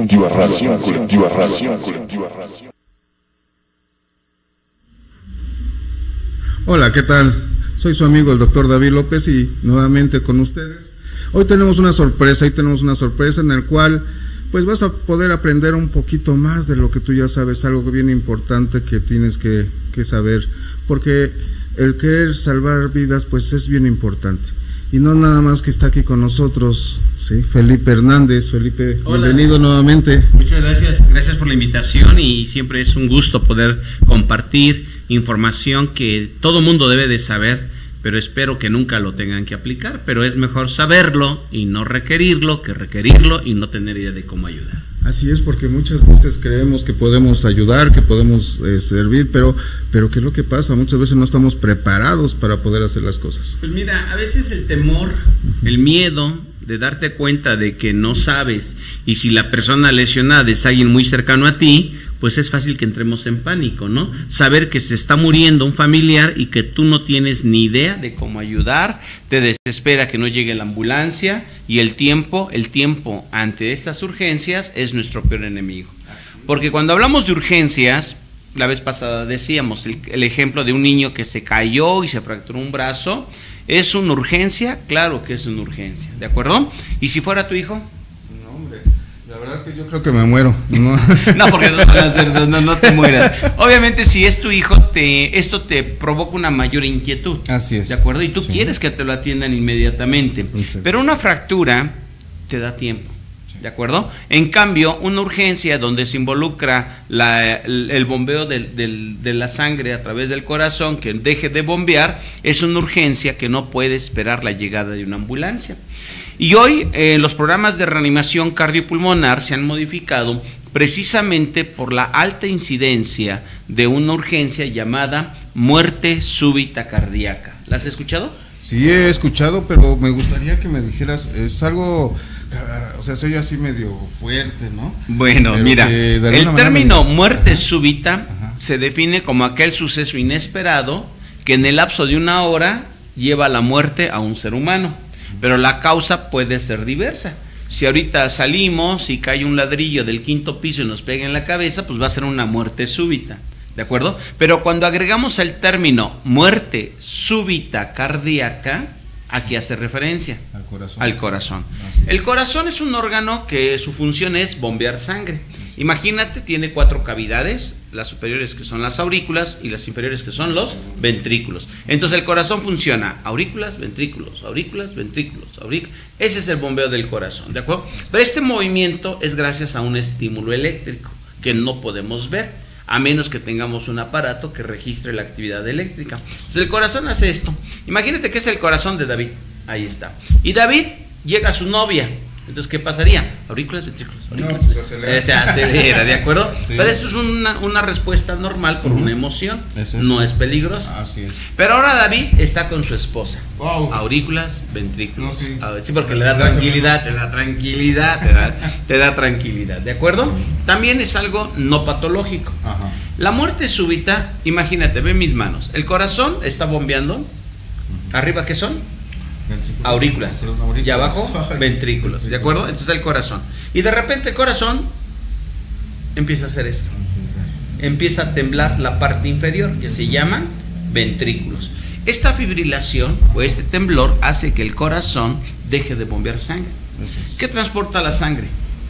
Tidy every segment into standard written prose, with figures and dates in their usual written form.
Colectiva. Hola, ¿qué tal? Soy su amigo el doctor David López y nuevamente con ustedes. Hoy tenemos una sorpresa en la cual pues vas a poder aprender un poquito más de lo que tú ya sabes, algo bien importante que tienes que saber, porque el querer salvar vidas pues es bien importante. Y no nada más que está aquí con nosotros, ¿sí? Felipe Hernández. Felipe, hola. Bienvenido nuevamente. Muchas gracias por la invitación y siempre es un gusto poder compartir información que todo mundo debe de saber, pero espero que nunca lo tengan que aplicar, pero es mejor saberlo y no requerirlo que requerirlo y no tener idea de cómo ayudar. Así es, porque muchas veces creemos que podemos ayudar, que podemos servir, pero ¿qué es lo que pasa? Muchas veces no estamos preparados para poder hacer las cosas. Pues mira, a veces el temor, el miedo de darte cuenta de que no sabes, y si la persona lesionada es alguien muy cercano a ti, pues es fácil que entremos en pánico, ¿no? Saber que se está muriendo un familiar y que tú no tienes ni idea de cómo ayudar, te desespera que no llegue la ambulancia, y el tiempo ante estas urgencias es nuestro peor enemigo. Porque cuando hablamos de urgencias, la vez pasada decíamos el ejemplo de un niño que se cayó y se fracturó un brazo, ¿es una urgencia? Claro que es una urgencia, ¿de acuerdo? ¿Y si fuera tu hijo? La verdad es que yo creo que me muero. No, no, porque no te mueras. Obviamente, si es tu hijo, esto te provoca una mayor inquietud. Así es. ¿De acuerdo? Y tú quieres que te lo atiendan inmediatamente. Sí. Pero una fractura te da tiempo. Sí. ¿De acuerdo? En cambio, una urgencia donde se involucra el bombeo de la sangre a través del corazón, que deje de bombear, es una urgencia que no puede esperar la llegada de una ambulancia. Y hoy los programas de reanimación cardiopulmonar se han modificado precisamente por la alta incidencia de una urgencia llamada muerte súbita cardíaca. ¿La has escuchado? Sí, he escuchado, pero me gustaría que me dijeras, es algo, o sea, soy así medio fuerte, ¿no? Bueno, pero mira, el término muerte súbita Ajá. se define como aquel suceso inesperado que en el lapso de una hora lleva a la muerte a un ser humano. Pero la causa puede ser diversa. Si ahorita salimos y cae un ladrillo del 5º piso y nos pega en la cabeza, pues va a ser una muerte súbita, ¿de acuerdo? Pero cuando agregamos el término muerte súbita cardíaca, ¿a qué hace referencia? Al corazón. Al corazón. El corazón es un órgano que su función es bombear sangre. Imagínate, tiene 4 cavidades, las superiores que son las aurículas y las inferiores que son los ventrículos. Entonces el corazón funciona aurículas, ventrículos, aurículas, ventrículos, aurículas. Ese es el bombeo del corazón, ¿de acuerdo? Pero este movimiento es gracias a un estímulo eléctrico que no podemos ver, a menos que tengamos un aparato que registre la actividad eléctrica. Entonces el corazón hace esto. Imagínate que es el corazón de David, ahí está. Y David llega a su novia. Entonces, ¿qué pasaría? Aurículas, ventrículos, aurículas. No, pues se acelera, ¿de acuerdo? Sí. Pero eso es una respuesta normal por una emoción, no es peligroso. Así es. Pero ahora David está con su esposa. Wow. Aurículas, ventrículos. No, sí. Sí, porque le da tranquilidad, te da tranquilidad, ¿de acuerdo? Sí. También es algo no patológico. Ajá. La muerte súbita, imagínate, ve mis manos. El corazón está bombeando. ¿Arriba qué son? Aurículas, y abajo ventrículos, ¿de acuerdo? Entonces el corazón, y de repente el corazón empieza a hacer esto, empieza a temblar la parte inferior, que se llaman ventrículos. Esta fibrilación o este temblor hace que el corazón deje de bombear sangre. ¿Qué transporta la sangre?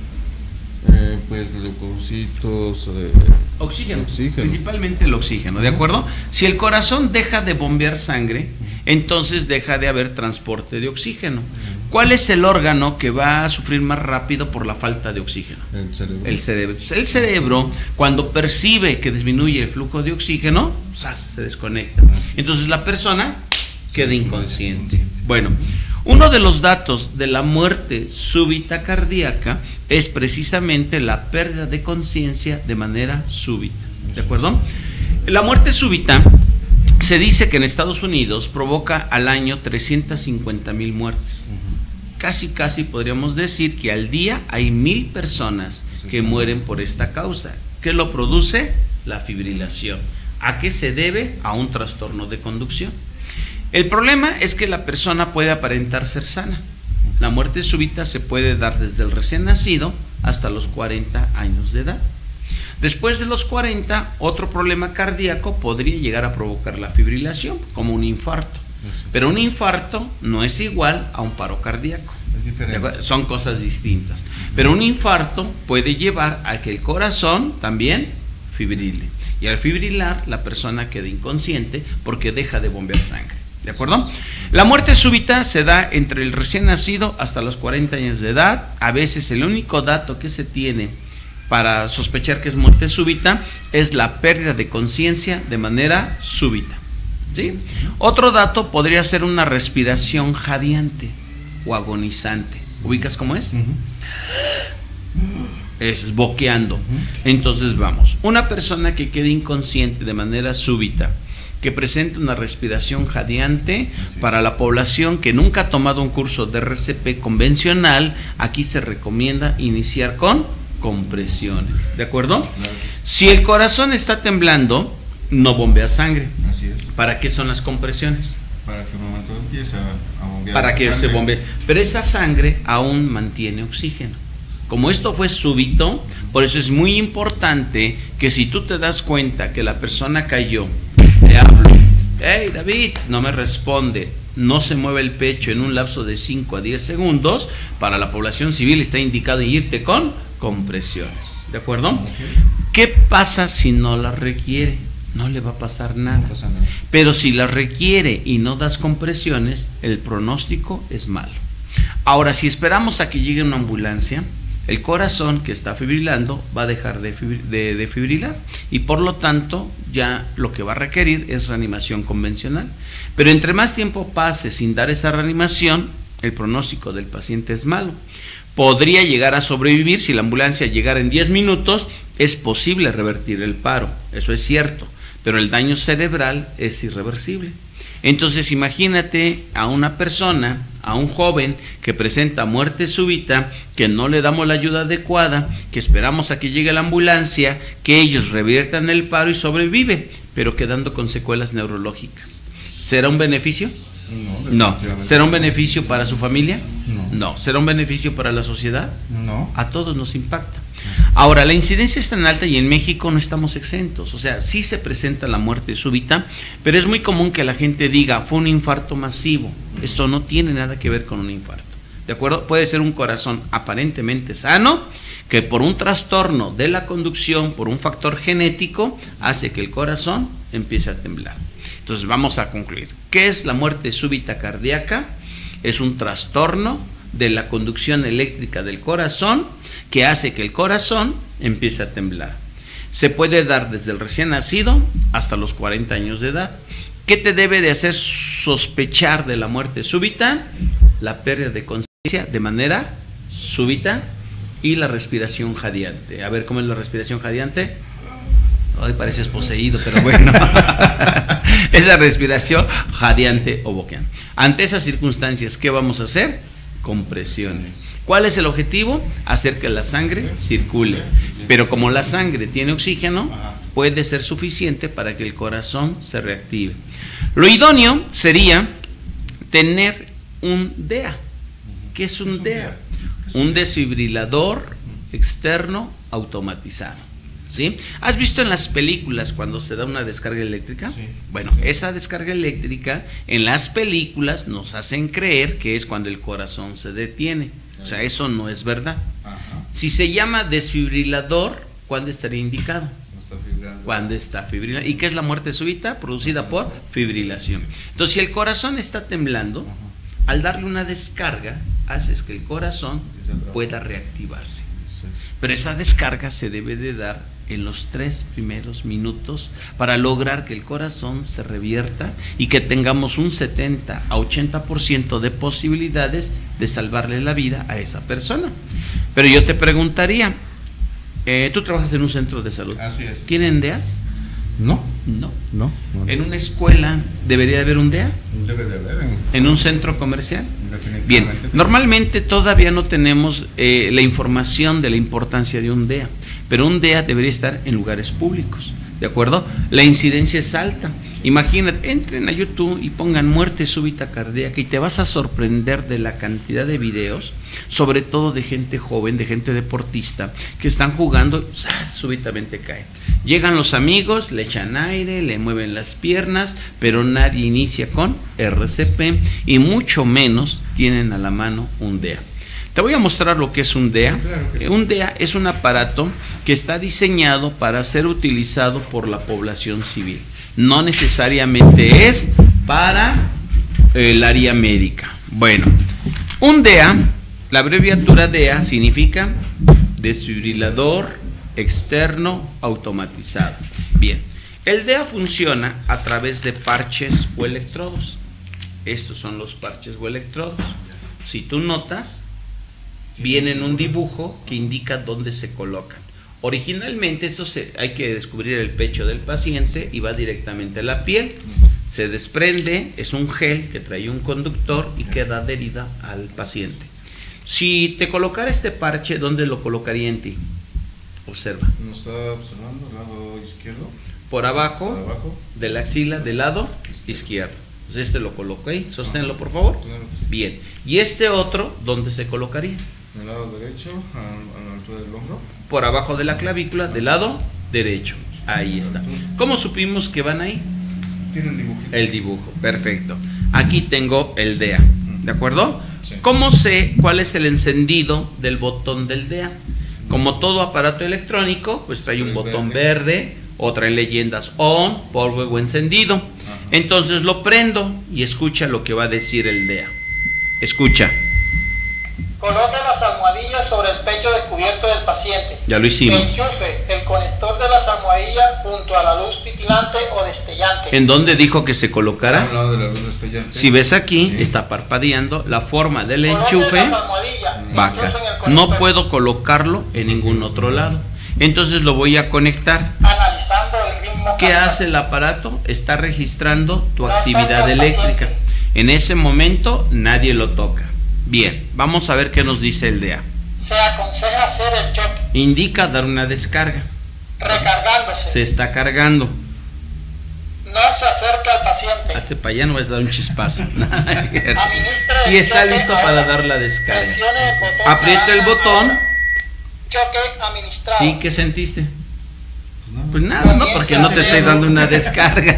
Pues leucocitos, oxígeno, principalmente el oxígeno, ¿de acuerdo? Si el corazón deja de bombear sangre, entonces deja de haber transporte de oxígeno. ¿Cuál es el órgano que va a sufrir más rápido por la falta de oxígeno? El cerebro. El cerebro. El cerebro, cuando percibe que disminuye el flujo de oxígeno, se desconecta. Entonces la persona queda inconsciente. Bueno, uno de los datos de la muerte súbita cardíaca es precisamente la pérdida de conciencia de manera súbita, ¿de acuerdo? La muerte súbita se dice que en Estados Unidos provoca al año 350,000 muertes. Casi podríamos decir que al día hay 1,000 personas que mueren por esta causa. ¿Qué lo produce? La fibrilación. ¿A qué se debe? A un trastorno de conducción. El problema es que la persona puede aparentar ser sana. La muerte súbita se puede dar desde el recién nacido hasta los 40 años de edad. Después de los 40, otro problema cardíaco podría llegar a provocar la fibrilación, como un infarto. Pero un infarto no es igual a un paro cardíaco. Es diferente. Son cosas distintas. Pero un infarto puede llevar a que el corazón también fibrile. Y al fibrilar, la persona queda inconsciente porque deja de bombear sangre. ¿De acuerdo? La muerte súbita se da entre el recién nacido hasta los 40 años de edad. A veces el único dato que se tiene para sospechar que es muerte súbita es la pérdida de conciencia de manera súbita. ¿Sí? Otro dato podría ser una respiración jadeante o agonizante. ¿Ubicas cómo es? Es boqueando. Entonces vamos, una persona que quede inconsciente de manera súbita, que presente una respiración jadeante, para la población que nunca ha tomado un curso de RCP convencional, aquí se recomienda iniciar con compresiones. ¿De acuerdo? Si el corazón está temblando, no bombea sangre. Así es. ¿Para qué son las compresiones? Para que el momento empiece a bombear. Para que se bombee. Pero esa sangre aún mantiene oxígeno. Como esto fue súbito, por eso es muy importante que si tú te das cuenta que la persona cayó, le hablo, hey David, no me responde, no se mueve el pecho en un lapso de 5 a 10 segundos, para la población civil está indicado irte con compresiones. ¿De acuerdo? Okay. ¿Qué pasa si no la requiere? No le va a pasar nada. No pasa nada. Pero si la requiere y no das compresiones, el pronóstico es malo. Ahora, si esperamos a que llegue una ambulancia, el corazón que está fibrilando va a dejar de fibrilar y por lo tanto ya lo que va a requerir es reanimación convencional. Pero entre más tiempo pase sin dar esa reanimación, el pronóstico del paciente es malo. Podría llegar a sobrevivir. Si la ambulancia llegara en 10 minutos, es posible revertir el paro, eso es cierto, pero el daño cerebral es irreversible. Entonces imagínate a una persona, a un joven que presenta muerte súbita, que no le damos la ayuda adecuada, que esperamos a que llegue la ambulancia, que ellos reviertan el paro y sobrevive, pero quedando con secuelas neurológicas. ¿Será un beneficio? No. ¿Será un beneficio para su familia? No. ¿Será un beneficio para la sociedad? No. A todos nos impacta. Ahora, la incidencia es tan alta y en México no estamos exentos. O sea, sí se presenta la muerte súbita, pero es muy común que la gente diga, fue un infarto masivo. Esto no tiene nada que ver con un infarto. ¿De acuerdo? Puede ser un corazón aparentemente sano, que por un trastorno de la conducción, por un factor genético, hace que el corazón empiece a temblar. Entonces vamos a concluir. ¿Qué es la muerte súbita cardíaca? Es un trastorno de la conducción eléctrica del corazón que hace que el corazón empiece a temblar. Se puede dar desde el recién nacido hasta los 40 años de edad. ¿Qué te debe de hacer sospechar de la muerte súbita? La pérdida de conciencia de manera súbita y la respiración jadeante. A ver, ¿cómo es la respiración jadeante? Hoy pareces poseído, pero bueno. Esa respiración jadeante o boqueante. Ante esas circunstancias, ¿qué vamos a hacer? Compresiones. ¿Cuál es el objetivo? Hacer que la sangre circule. Pero como la sangre tiene oxígeno, puede ser suficiente para que el corazón se reactive. Lo idóneo sería tener un DEA. ¿Qué es un DEA? Un desfibrilador externo automatizado. ¿Sí? ¿Has visto en las películas cuando se da una descarga eléctrica? Sí, bueno, sí. Esa descarga eléctrica en las películas nos hacen creer que es cuando el corazón se detiene. O sea, eso no es verdad. Ajá. Si se llama desfibrilador, ¿cuándo estaría indicado? Cuando está fibrilando. ¿Y qué es la muerte súbita? Producida por fibrilación. Entonces, si el corazón está temblando, al darle una descarga, haces que el corazón pueda reactivarse. Pero esa descarga se debe de dar en los 3 primeros minutos para lograr que el corazón se revierta y que tengamos un 70 a 80% de posibilidades de salvarle la vida a esa persona. Pero yo te preguntaría, tú trabajas en un centro de salud. Así es. ¿Tienen DEAs? No. ¿En una escuela debería haber un DEA? Debe de haber. ¿En un centro comercial? Bien, normalmente todavía no tenemos la información de la importancia de un DEA, pero un DEA debería estar en lugares públicos, ¿de acuerdo? La incidencia es alta. Imagínate, entren a YouTube y pongan muerte súbita cardíaca y te vas a sorprender de la cantidad de videos, sobre todo de gente joven, de gente deportista, que están jugando y súbitamente caen. Llegan los amigos, le echan aire, le mueven las piernas, pero nadie inicia con RCP y mucho menos tienen a la mano un DEA. Te voy a mostrar lo que es un DEA. Claro que sí. Un DEA es un aparato que está diseñado para ser utilizado por la población civil. No necesariamente es para el área médica. Bueno, un DEA, la abreviatura DEA significa desfibrilador externo automatizado. Bien, el DEA funciona a través de parches o electrodos. Estos son los parches o electrodos. Si tú notas, viene en un dibujo que indica dónde se colocan. Originalmente hay que descubrir el pecho del paciente y va directamente a la piel, se desprende, es un gel que trae un conductor y queda adherida al paciente. Si te colocara este parche, ¿dónde lo colocaría en ti? Observa. Nos está observando el lado izquierdo. Por abajo de la axila del lado izquierdo. Entonces este lo coloco ahí, sosténlo por favor. Claro que sí. Bien. ¿Y este otro, dónde se colocaría? Del lado derecho, a la altura del hombro. Por abajo de la clavícula, del lado derecho. Ahí está. ¿Cómo supimos que van ahí? Tienen dibujitos. El dibujo, perfecto. Aquí tengo el DEA, ¿de acuerdo? Sí. ¿Cómo sé cuál es el encendido del botón del DEA? Como todo aparato electrónico, pues trae un botón verde, o trae leyendas on, polvo o encendido. Entonces lo prendo y escucha lo que va a decir el DEA. Escucha. Coloque las almohadillas sobre el pecho descubierto del paciente. Ya lo hicimos. Enchufe el conector de las almohadillas junto a la luz titilante o destellante. ¿En dónde dijo que se A colocara? un lado de la luz destellante. Si ves aquí, Sí. está parpadeando. La forma del Coloque enchufe las almohadillas, va enchufen acá. el conector. No puedo colocarlo en ningún otro lado. Entonces lo voy a conectar. Analizando el ritmo ¿Qué cardíaco. hace el aparato? Está registrando tu No actividad toca al eléctrica. paciente. En ese momento nadie lo toca. Bien, vamos a ver qué nos dice el DEA. Se aconseja hacer el choque, Indica dar una descarga. recargándose. Se está cargando. No se acerca al paciente. Hazte para allá, no vas a dar un chispazo. Administre Y el está choque listo a para él. dar la descarga. Presione el botón Aprieta el naranja botón. ahora. Choque administrado. Sí, ¿qué sentiste? Pues nada, ¿no? Porque no te estoy dando una descarga.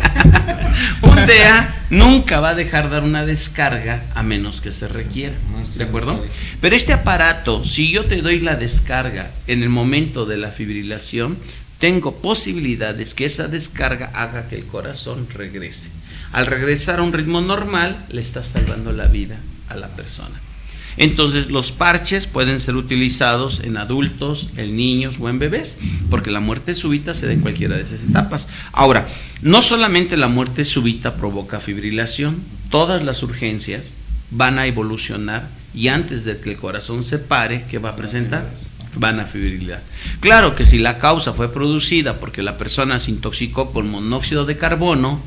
Un DEA nunca va a dejar dar una descarga a menos que se requiera. ¿De acuerdo? Pero este aparato, si yo te doy la descarga en el momento de la fibrilación, tengo posibilidades que esa descarga haga que el corazón regrese. Al regresar a un ritmo normal, le estás salvando la vida a la persona. Entonces los parches pueden ser utilizados en adultos, en niños o en bebés, porque la muerte súbita se da en cualquiera de esas etapas. Ahora, no solamente la muerte súbita provoca fibrilación, todas las urgencias van a evolucionar y antes de que el corazón se pare, ¿qué va a presentar? Van a fibrilar. Claro que si la causa fue producida porque la persona se intoxicó con monóxido de carbono,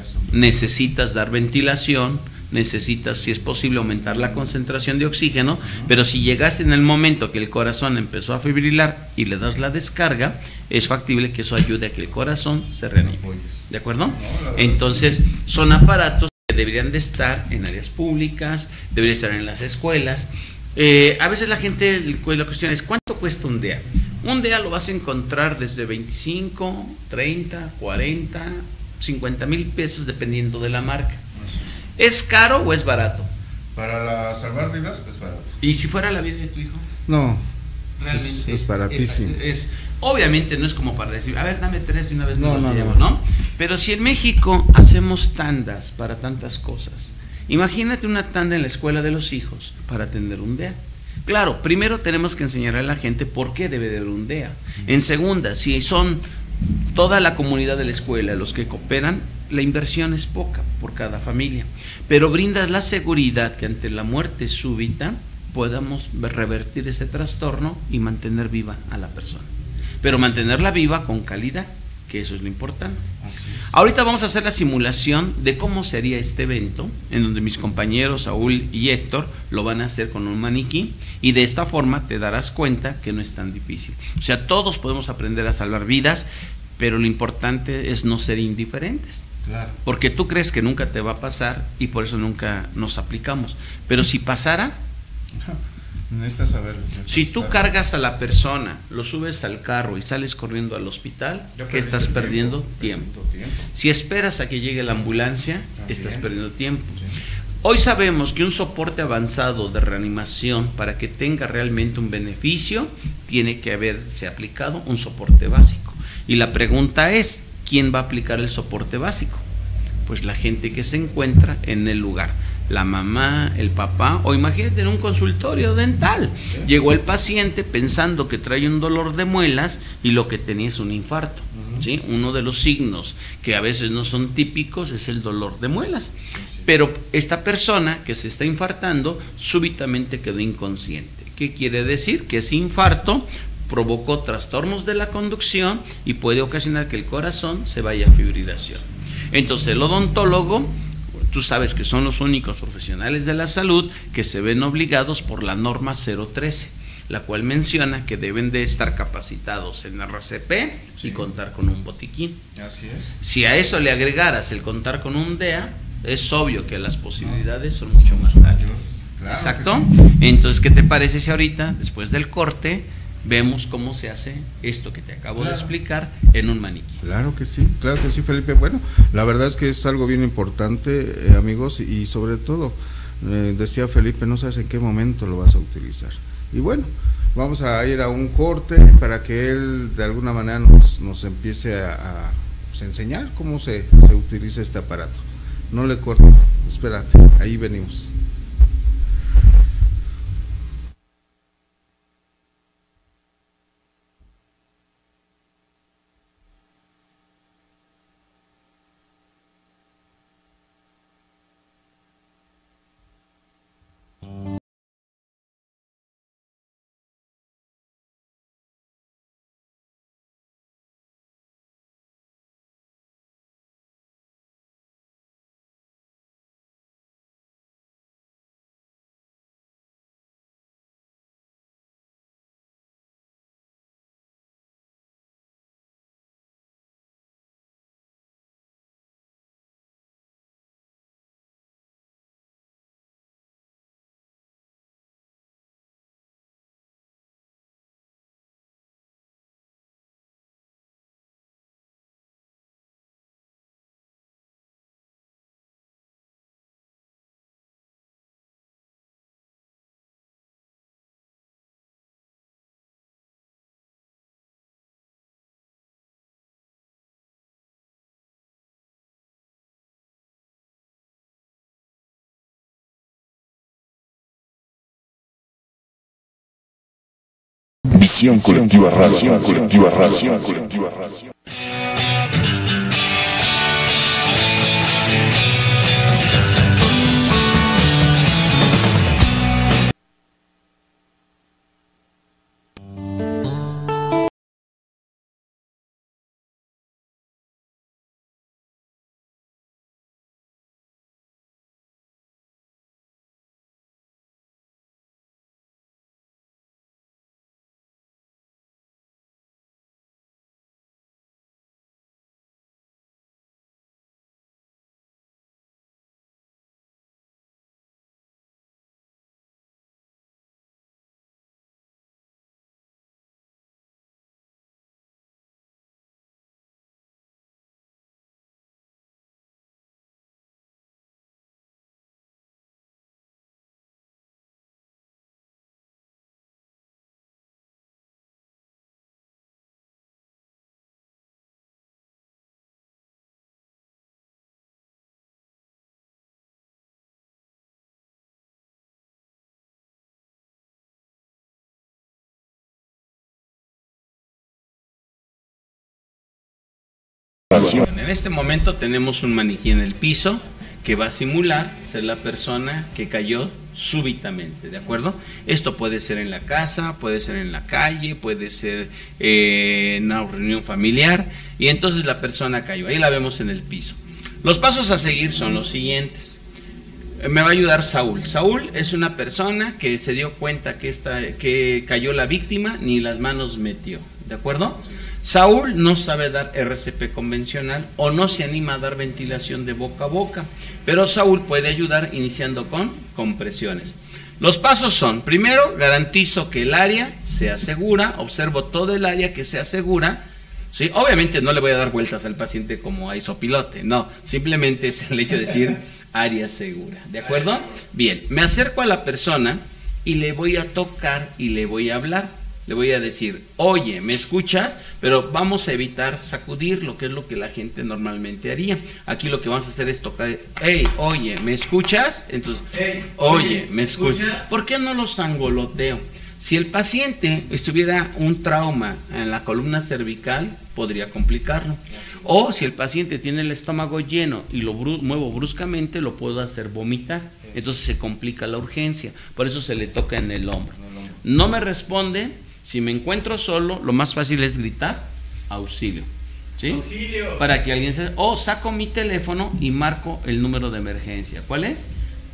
necesitas dar ventilación, necesitas, si es posible, aumentar la concentración de oxígeno, pero si llegaste en el momento que el corazón empezó a fibrilar y le das la descarga, es factible que eso ayude a que el corazón se reanime. ¿De acuerdo? Entonces, son aparatos que deberían de estar en áreas públicas, deberían estar en las escuelas. A veces la gente, la cuestión es, ¿cuánto cuesta un DEA? Un DEA lo vas a encontrar desde 25, 30, 40, 50 mil pesos dependiendo de la marca. ¿Es caro o es barato? Para salvar vidas es barato. ¿Y si fuera la vida de tu hijo? No, Realmente es baratísimo. Obviamente no es como para decir, a ver, dame 3 de una vez, No, me los no, llevo, no. ¿no? Pero si en México hacemos tandas para tantas cosas, imagínate una tanda en la escuela de los hijos para atender un DEA. Claro, primero tenemos que enseñar a la gente por qué debe de haber un DEA. En segunda, si son toda la comunidad de la escuela los que cooperan, la inversión es poca por cada familia, pero brindas la seguridad que ante la muerte súbita podamos revertir ese trastorno y mantener viva a la persona, pero mantenerla viva con calidad, que eso es lo importante. Ahorita vamos a hacer la simulación de cómo sería este evento, en donde mis compañeros Saúl y Héctor lo van a hacer con un maniquí, y de esta forma te darás cuenta que no es tan difícil. O sea, todos podemos aprender a salvar vidas, pero lo importante es no ser indiferentes. Claro. Porque tú crees que nunca te va a pasar y por eso nunca nos aplicamos. Pero si pasara, necesitas saberlo. si tú cargas a la persona, lo subes al carro y sales corriendo al hospital, ¿qué estás perdiendo? Tiempo. Si esperas a que llegue la ambulancia, estás perdiendo tiempo. Hoy sabemos que un soporte avanzado de reanimación, para que tenga realmente un beneficio, tiene que haberse aplicado un soporte básico. Y la pregunta es, ¿quién va a aplicar el soporte básico? Pues la gente que se encuentra en el lugar. La mamá, el papá, o imagínate en un consultorio dental. Llegó el paciente pensando que trae un dolor de muelas y lo que tenía es un infarto. ¿Sí? Uno de los signos que a veces no son típicos es el dolor de muelas. Pero esta persona que se está infartando súbitamente quedó inconsciente. ¿Qué quiere decir? Que ese infarto provocó trastornos de la conducción y puede ocasionar que el corazón se vaya a fibrilación. Entonces el odontólogo, tú sabes que son los únicos profesionales de la salud que se ven obligados por la norma 013, la cual menciona que deben de estar capacitados en RCP y contar con un botiquín. Así es. Si a eso le agregaras el contar con un DEA, es obvio que las posibilidades son mucho más altas. Claro. ¿Exacto? Entonces, ¿qué te parece si ahorita, después del corte, vemos cómo se hace esto que te acabo de explicar en un maniquí? Claro que sí, Felipe. Bueno, la verdad es que es algo bien importante, amigos, y sobre todo, decía Felipe, no sabes en qué momento lo vas a utilizar. Y bueno, vamos a ir a un corte para que él de alguna manera nos empiece a enseñar cómo se utiliza este aparato. No le cortes, espérate, ahí venimos. Visión Colectiva Radio. Colectiva Radio. Colectiva Radio. En este momento tenemos un maniquí en el piso que va a simular ser la persona que cayó súbitamente, ¿de acuerdo? Esto puede ser en la casa, puede ser en la calle, puede ser en una reunión familiar, y entonces la persona cayó, ahí la vemos en el piso. Los pasos a seguir son los siguientes. Me va a ayudar Saúl. Saúl es una persona que se dio cuenta que cayó la víctima, ni las manos metió, ¿de ¿de acuerdo? Saúl no sabe dar RCP convencional o no se anima a dar ventilación de boca a boca, pero Saúl puede ayudar iniciando con compresiones. Los pasos son, primero, garantizo que el área sea segura, observo todo el área que sea segura, ¿sí? Obviamente no le voy a dar vueltas al paciente como a isopilote, no, simplemente es el hecho de decir área segura, ¿de acuerdo? Bien, me acerco a la persona y le voy a tocar y le voy a hablar. Le voy a decir, oye, ¿me escuchas? Pero vamos a evitar sacudir, lo que es lo que la gente normalmente haría. Aquí lo que vamos a hacer es tocar, hey, oye, ¿me escuchas? Entonces, hey, oye, ¿me escuchas? ¿Por qué no los angoloteo? Si el paciente estuviera un trauma en la columna cervical, podría complicarlo. O si el paciente tiene el estómago lleno y lo muevo bruscamente, lo puedo hacer vomitar. Entonces se complica la urgencia. Por eso se le toca en el hombro. No me responde. Si me encuentro solo, lo más fácil es gritar auxilio, ¿sí? Auxilio. Para que alguien se... O saco mi teléfono y marco el número de emergencia. ¿Cuál es?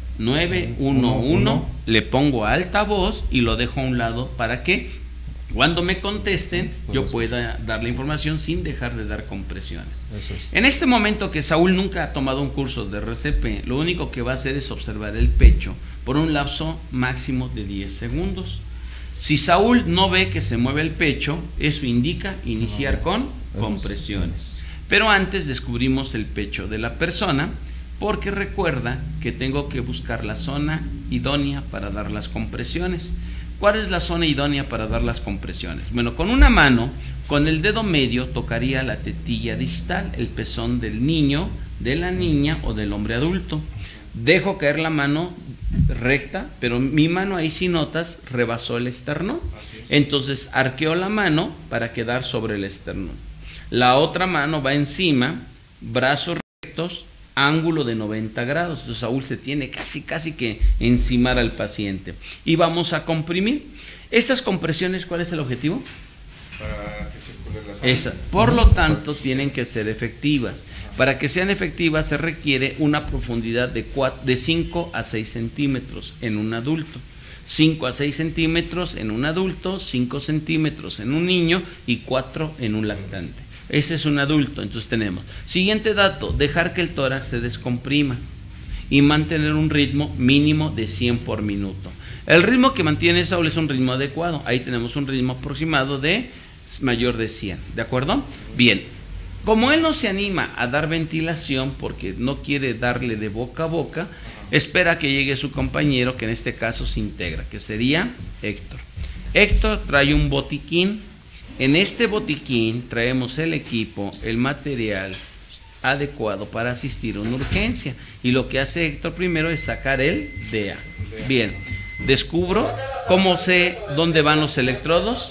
911. Le pongo a altavoz y lo dejo a un lado para que cuando me contesten yo pueda dar la información sin dejar de dar compresiones. Eso es. En este momento que Saúl nunca ha tomado un curso de RCP, lo único que va a hacer es observar el pecho por un lapso máximo de 10 segundos. Si Saúl no ve que se mueve el pecho, eso indica iniciar con compresiones. Pero antes descubrimos el pecho de la persona, porque recuerda que tengo que buscar la zona idónea para dar las compresiones. ¿Cuál es la zona idónea para dar las compresiones? Bueno, con una mano, con el dedo medio, tocaría la tetilla distal, el pezón del niño, de la niña o del hombre adulto. Dejo caer la mano recta, pero mi mano ahí, si notas, rebasó el esternón. Entonces arqueo la mano para quedar sobre el esternón. La otra mano va encima, brazos rectos, ángulo de 90 grados. Entonces Saúl se tiene casi que encimar al paciente. Y vamos a comprimir. Estas compresiones, ¿cuál es el objetivo? Para que circule la sangre. Esa. Por lo tanto, tienen que ser efectivas. Para que sean efectivas se requiere una profundidad de 5 a 6 centímetros en un adulto, 5 a 6 centímetros en un adulto, 5 centímetros en un niño y 4 en un lactante. Ese es un adulto. Entonces tenemos, siguiente dato, dejar que el tórax se descomprima y mantener un ritmo mínimo de 100 por minuto. El ritmo que mantiene Saúl es un ritmo adecuado, ahí tenemos un ritmo aproximado de mayor de 100, ¿de acuerdo? Bien. Como él no se anima a dar ventilación porque no quiere darle de boca a boca, espera que llegue su compañero, que en este caso se integra, que sería Héctor. Héctor trae un botiquín. En este botiquín traemos el equipo, el material adecuado para asistir a una urgencia. Y lo que hace Héctor primero es sacar el DEA. Bien, descubro cómo sé dónde van los electrodos.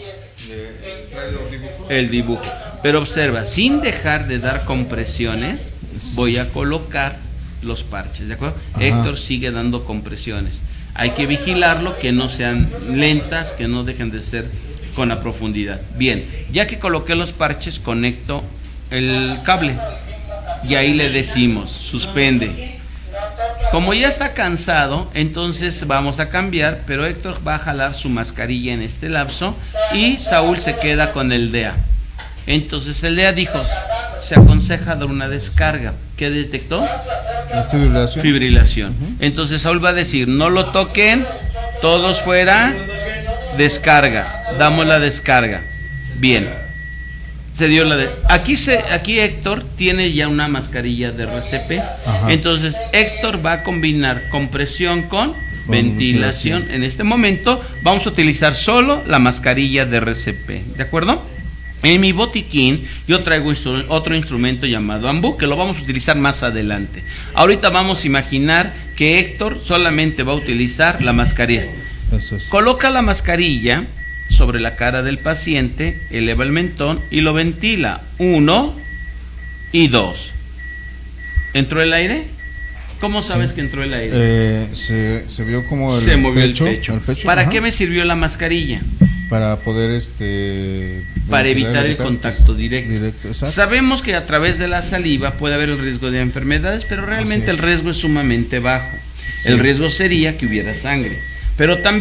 El dibujo. Pero observa, sin dejar de dar compresiones, voy a colocar los parches, ¿de acuerdo? Ajá. Héctor sigue dando compresiones. Hay que vigilarlo, que no sean lentas, que no dejen de ser con la profundidad. Bien, ya que coloqué los parches, conecto el cable y ahí le decimos, suspende. Como ya está cansado, entonces vamos a cambiar, pero Héctor va a jalar su mascarilla en este lapso y Saúl se queda con el DEA. Entonces el DEA dijo, se aconseja dar una descarga. ¿Qué detectó? Fibrilación. Fibrilación. Entonces Saúl va a decir, no lo toquen, todos fuera, descarga. Damos la descarga. Bien. Se dio la de... Aquí Héctor tiene ya una mascarilla de RCP. Ajá. Entonces Héctor va a combinar compresión con ventilación. En este momento vamos a utilizar solo la mascarilla de RCP, ¿de acuerdo? En mi botiquín yo traigo otro instrumento llamado ambú, que lo vamos a utilizar más adelante. Ahorita vamos a imaginar que Héctor solamente va a utilizar la mascarilla. Eso es. Coloca la mascarilla sobre la cara del paciente, eleva el mentón y lo ventila. 1 y 2. ¿Entró el aire? ¿Cómo sabes que entró el aire? Se vio como el se movió pecho, el pecho. ¿Para ajá. qué me sirvió la mascarilla? Para poder para evitar el contacto directo. Exacto. Sabemos que a través de la saliva puede haber el riesgo de enfermedades, pero realmente el riesgo es sumamente bajo. Sí. El riesgo sería que hubiera sangre. Pero también no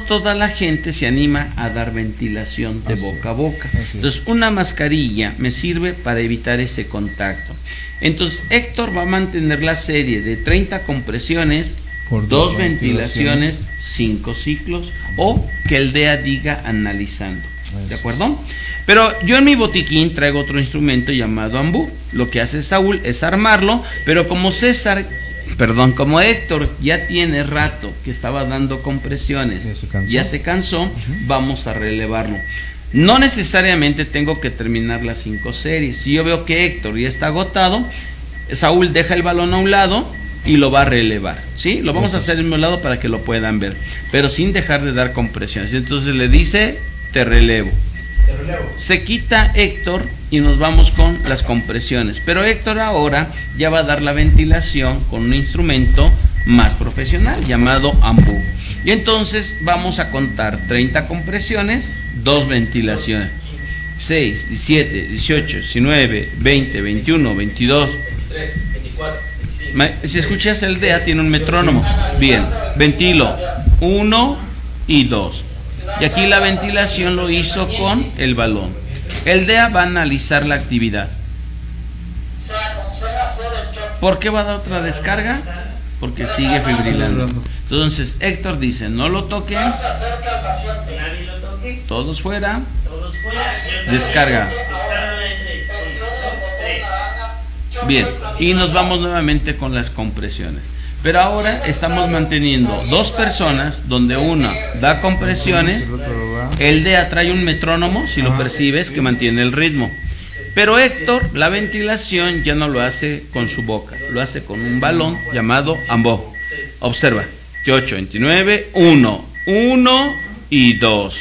toda la gente se anima a dar ventilación de boca a boca. Entonces, una mascarilla me sirve para evitar ese contacto. Entonces, Héctor va a mantener la serie de 30 compresiones, por 2 ventilaciones, 5 ciclos, o que el DEA diga analizando. ¿De acuerdo? Pero yo en mi botiquín traigo otro instrumento llamado ambú. Lo que hace Saúl es armarlo, pero como como Héctor ya tiene rato que estaba dando compresiones, ya se cansó, vamos a relevarlo. No necesariamente tengo que terminar las 5 series. Si yo veo que Héctor ya está agotado, Saúl deja el balón a un lado y lo va a relevar, ¿sí? Lo vamos a hacer en un lado para que lo puedan ver, pero sin dejar de dar compresiones. Entonces le dice, te relevo. Se quita Héctor y nos vamos con las compresiones, pero Héctor ahora ya va a dar la ventilación con un instrumento más profesional llamado ambú. Y entonces vamos a contar 30 compresiones, 2 ventilaciones, 6, 17, 18, 19, 20, 21, 22, 23, 24, 25. Si escuchas el DEA tiene un metrónomo. Bien, ventilo 1 y 2. Y aquí la ventilación lo hizo con el balón. El DEA va a analizar la actividad. ¿Por qué va a dar otra descarga? Porque sigue fibrilando. Entonces Héctor dice, no lo toquen, todos fuera, descarga. Bien, y nos vamos nuevamente con las compresiones. Pero ahora estamos manteniendo 2 personas, donde una da compresiones, el DEA trae un metrónomo, si lo percibes, que mantiene el ritmo. Pero Héctor, la ventilación ya no lo hace con su boca, lo hace con un balón llamado ambó. Observa, 18, 29, 1, 1 y 2.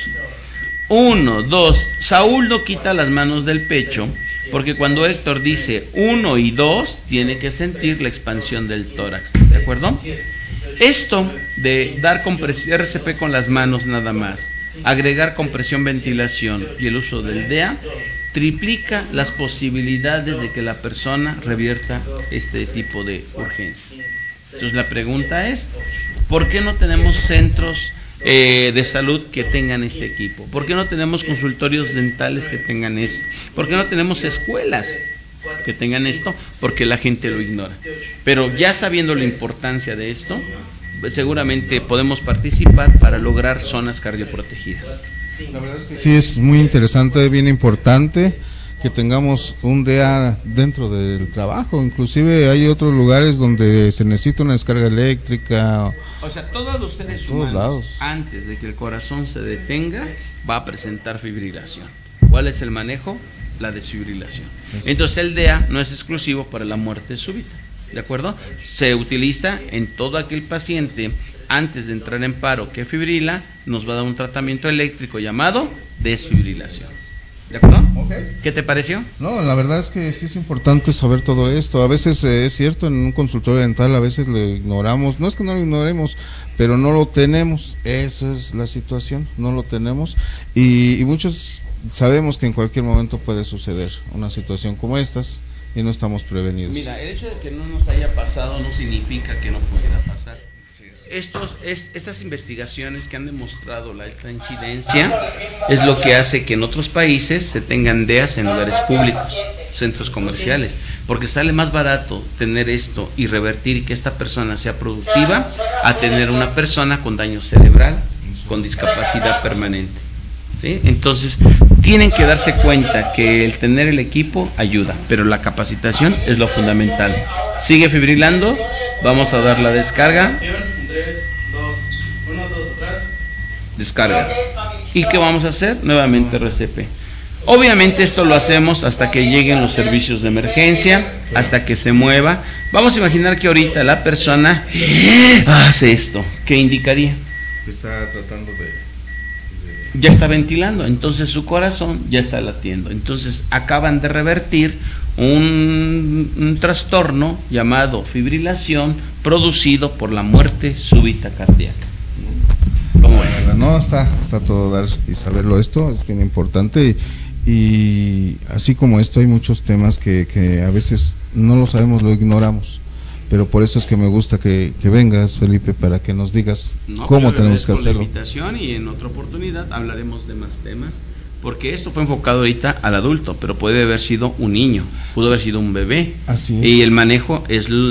1, 2. Saúl no quita las manos del pecho, porque cuando Héctor dice 1 y 2, tiene que sentir la expansión del tórax, ¿de acuerdo? Esto de dar compresión RCP con las manos nada más, agregar compresión, ventilación y el uso del DEA, triplica las posibilidades de que la persona revierta este tipo de urgencia. Entonces la pregunta es, ¿por qué no tenemos centros de salud que tengan este equipo? ¿Por qué no tenemos consultorios dentales que tengan esto? ¿Por qué no tenemos escuelas que tengan esto? Porque la gente lo ignora. Pero ya sabiendo la importancia de esto, seguramente podemos participar para lograr zonas cardioprotegidas. La verdad es que sí, es muy interesante, bien importante que tengamos un DEA dentro del trabajo. Inclusive hay otros lugares donde se necesita una descarga eléctrica. O sea, todos los seres humanos, antes de que el corazón se detenga, va a presentar fibrilación. ¿Cuál es el manejo? La desfibrilación. Entonces el DEA no es exclusivo para la muerte súbita, ¿de acuerdo? Se utiliza en todo aquel paciente antes de entrar en paro que fibrila, nos va a dar un tratamiento eléctrico llamado desfibrilación. ¿De acuerdo? ¿Qué te pareció? No, la verdad es que sí es importante saber todo esto. A veces es cierto, en un consultorio dental a veces lo ignoramos. No es que no lo ignoremos, pero no lo tenemos. Esa es la situación, no lo tenemos. Y muchos sabemos que en cualquier momento puede suceder una situación como estas y no estamos prevenidos. Mira, el hecho de que no nos haya pasado no significa que no pudiera pasar. Estas investigaciones que han demostrado la alta incidencia es lo que hace que en otros países se tengan DEAs en lugares públicos, centros comerciales, porque sale más barato tener esto y revertir y que esta persona sea productiva a tener una persona con daño cerebral, con discapacidad permanente, ¿sí? Entonces tienen que darse cuenta que el tener el equipo ayuda, pero la capacitación es lo fundamental. Sigue fibrilando, vamos a dar la descarga. Descarga. ¿Y qué vamos a hacer? Nuevamente RCP. Obviamente esto lo hacemos hasta que lleguen los servicios de emergencia, hasta que se mueva. Vamos a imaginar que ahorita la persona hace esto. ¿Qué indicaría? Está tratando ya está ventilando, entonces su corazón ya está latiendo. Entonces acaban de revertir un trastorno llamado fibrilación producido por la muerte súbita cardíaca. ¿Cómo es? No, está todo dar y saberlo, esto es bien importante y así como esto hay muchos temas que a veces no lo sabemos, lo ignoramos, pero por eso es que me gusta que vengas, Felipe, para que nos digas cómo tenemos que hacerlo. La invitación, y en otra oportunidad hablaremos de más temas, porque esto fue enfocado ahorita al adulto, pero puede haber sido un niño, pudo haber sido un bebé. Así es. Y el manejo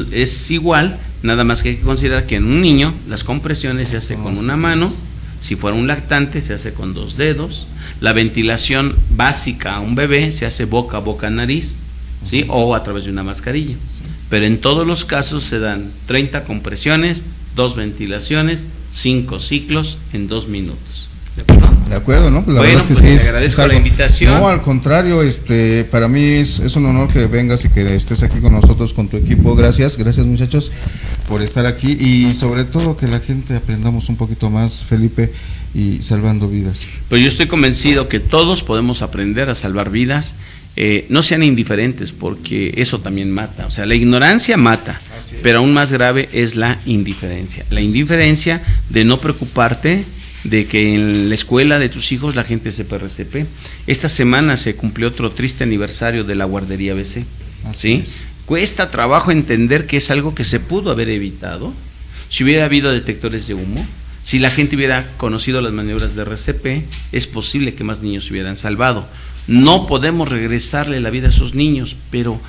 es igual, nada más que hay que considerar que en un niño las compresiones se hace con una mano, si fuera un lactante se hace con 2 dedos, la ventilación básica a un bebé se hace boca, nariz, ¿sí? O a través de una mascarilla. Pero en todos los casos se dan 30 compresiones, 2 ventilaciones, 5 ciclos en 2 minutos. ¿De acuerdo? De acuerdo, ¿no? La verdad es que pues sí, te agradezco la invitación. No, al contrario, para mí es un honor que vengas y que estés aquí con nosotros, con tu equipo. Gracias muchachos por estar aquí, y sobre todo que la gente aprendamos un poquito más, Felipe, y salvando vidas. Pues yo estoy convencido que todos podemos aprender a salvar vidas. No sean indiferentes, porque eso también mata. O sea, la ignorancia mata, pero aún más grave es la indiferencia. La indiferencia de no preocuparte de que en la escuela de tus hijos la gente sepa RCP. Esta semana se cumplió otro triste aniversario de la guardería ABC. ¿Sí? Cuesta trabajo entender que es algo que se pudo haber evitado si hubiera habido detectores de humo. Si la gente hubiera conocido las maniobras de RCP, es posible que más niños se hubieran salvado. No podemos regresarle la vida a esos niños, pero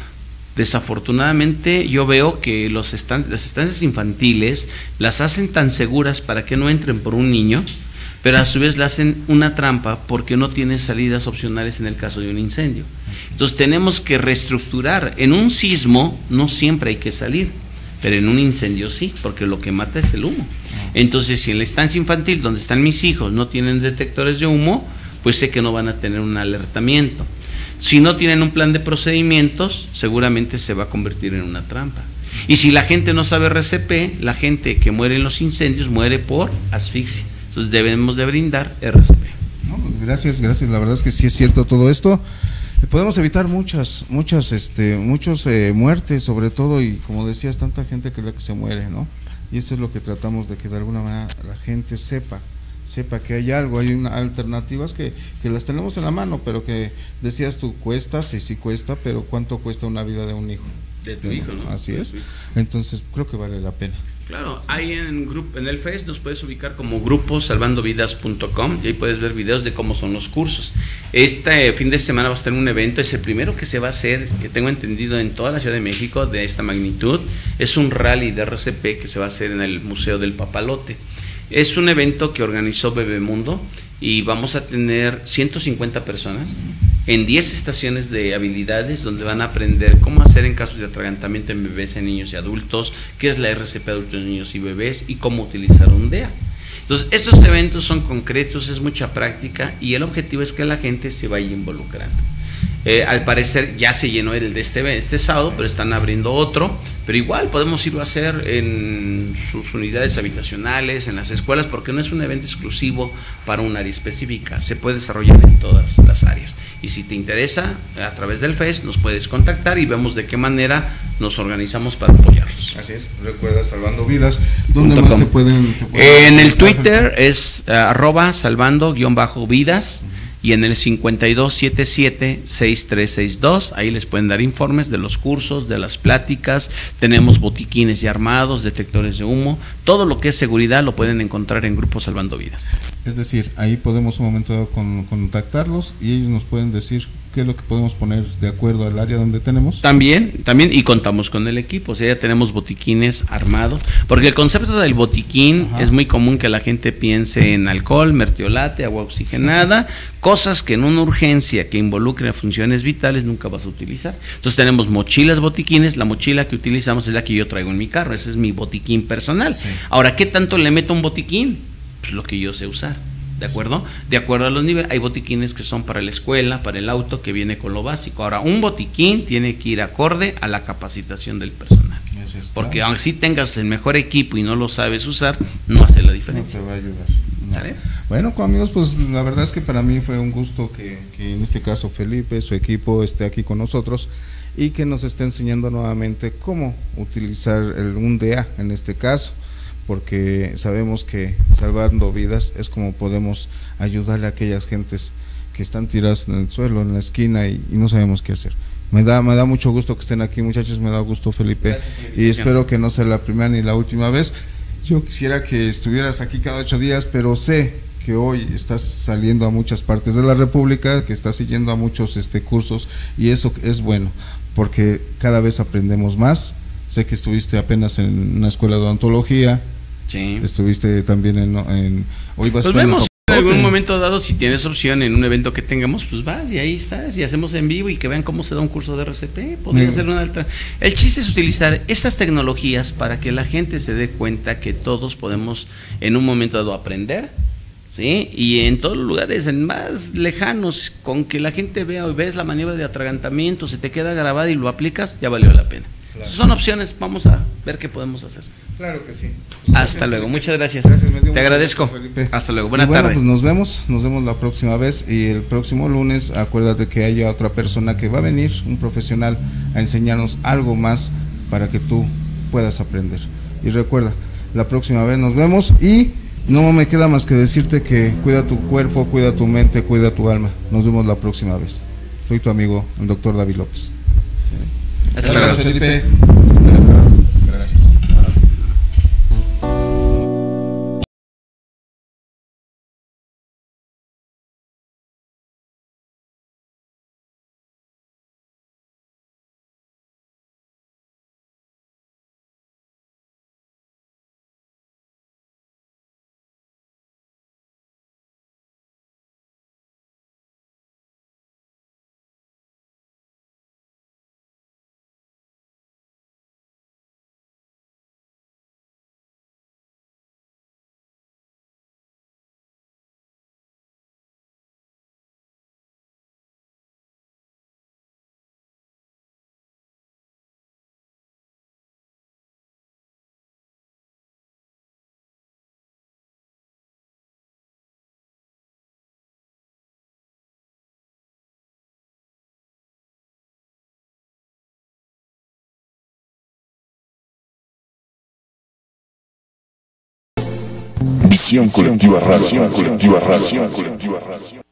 desafortunadamente yo veo que las estancias infantiles las hacen tan seguras para que no entren por un niño, pero a su vez le hacen una trampa porque no tiene salidas opcionales en el caso de un incendio. Entonces tenemos que reestructurar. En un sismo no siempre hay que salir, pero en un incendio sí, porque lo que mata es el humo. Entonces, si en la estancia infantil donde están mis hijos no tienen detectores de humo, pues sé que no van a tener un alertamiento. Si no tienen un plan de procedimientos, seguramente se va a convertir en una trampa. Y si la gente no sabe RCP, la gente que muere en los incendios muere por asfixia. Entonces debemos de brindar RCP. No, pues gracias, la verdad es que sí es cierto todo esto. Podemos evitar muchas muertes, sobre todo, y como decías, tanta gente que es la que se muere, ¿no? Y eso es lo que tratamos de que de alguna manera la gente sepa que hay algo, hay alternativas que las tenemos en la mano, pero que decías tú, cuesta, sí cuesta, pero ¿cuánto cuesta una vida de un hijo? De tu hijo, ¿no? Así es. Entonces creo que vale la pena. Claro, ahí en el Face nos puedes ubicar como gruposalvandovidas.com, y ahí puedes ver videos de cómo son los cursos. Este fin de semana va a estar un evento, es el primero que se va a hacer, que tengo entendido, en toda la Ciudad de México, de esta magnitud. Es un rally de RCP que se va a hacer en el Museo del Papalote. Es un evento que organizó Bebemundo, y vamos a tener 150 personas en 10 estaciones de habilidades, donde van a aprender cómo hacer en casos de atragantamiento en bebés, en niños y adultos, qué es la RCP adultos, niños y bebés, y cómo utilizar un DEA. Entonces, estos eventos son concretos, es mucha práctica, y el objetivo es que la gente se vaya involucrando. Al parecer ya se llenó el de este sábado, pero están abriendo otro, pero igual podemos irlo a hacer en sus unidades habitacionales, en las escuelas, porque no es un evento exclusivo para un área específica, se puede desarrollar en todas las áreas. Y si te interesa, a través del FES nos puedes contactar y vemos de qué manera nos organizamos para apoyarlos. Así es, recuerda, Salvando Vidas. ¿Dónde más te pueden en el Twitter es @salvando_vidas, y en el 5277-6362, ahí les pueden dar informes de los cursos, de las pláticas. Tenemos botiquines ya armados, detectores de humo, todo lo que es seguridad lo pueden encontrar en Grupo Salvando Vidas. Es decir, ahí podemos un momento dado contactarlos, y ellos nos pueden decir qué es lo que podemos poner de acuerdo al área donde tenemos. También, y contamos con el equipo, o sea, ya tenemos botiquines armados, porque el concepto del botiquín es muy común que la gente piense en alcohol, mertiolate, agua oxigenada, cosas que en una urgencia que involucren funciones vitales nunca vas a utilizar. Entonces tenemos mochilas botiquines, la mochila que utilizamos es la que yo traigo en mi carro, ese es mi botiquín personal. Sí. Ahora, ¿qué tanto le meto a un botiquín? Pues lo que yo sé usar. ¿De acuerdo? De acuerdo a los niveles, hay botiquines que son para la escuela, para el auto, que viene con lo básico. Ahora, un botiquín tiene que ir acorde a la capacitación del personal. Porque aunque sí tengas el mejor equipo y no lo sabes usar, no hace la diferencia. No te va a ayudar. No. ¿Sale? Bueno, amigos, pues la verdad es que para mí fue un gusto que en este caso Felipe, su equipo, esté aquí con nosotros y que nos esté enseñando nuevamente cómo utilizar un DEA en este caso, porque sabemos que salvando vidas es como podemos ayudarle a aquellas gentes que están tiradas en el suelo, en la esquina, y no sabemos qué hacer. Me da mucho gusto que estén aquí, muchachos, me da gusto, Felipe. Gracias, y espero que no sea la primera ni la última vez. Yo quisiera que estuvieras aquí cada 8 días, pero sé que hoy estás saliendo a muchas partes de la República, que estás siguiendo a muchos cursos, y eso es bueno, porque cada vez aprendemos más. Sé que estuviste apenas en una escuela de odontología, Sí. Estuviste también hoy vas a Pues estar vemos en algún Papazote. momento dado, si tienes opción en un evento que tengamos, pues vas y ahí estás y hacemos en vivo y que vean cómo se da un curso de RCP. Podría Bien. ser una alta. El chiste es utilizar estas tecnologías para que la gente se dé cuenta que todos podemos en un momento dado aprender, ¿sí? Y en todos los lugares, en más lejanos, con que la gente vea o ves la maniobra de atragantamiento, se te queda grabada y lo aplicas, ya valió la pena. Claro. Son opciones, vamos a ver qué podemos hacer. Claro que sí. Hasta luego, muchas gracias. Gracias, me dio Te mucho agradezco. gusto, Felipe. Hasta luego, Y buena bueno, tarde. pues nos vemos la próxima vez, y el próximo lunes acuérdate que haya otra persona que va a venir, un profesional, a enseñarnos algo más para que tú puedas aprender. Y recuerda, la próxima vez nos vemos, y no me queda más que decirte que cuida tu cuerpo, cuida tu mente, cuida tu alma. Nos vemos la próxima vez. Soy tu amigo, el doctor David López. Hasta luego. Felipe. Gracias. Visión colectiva radio.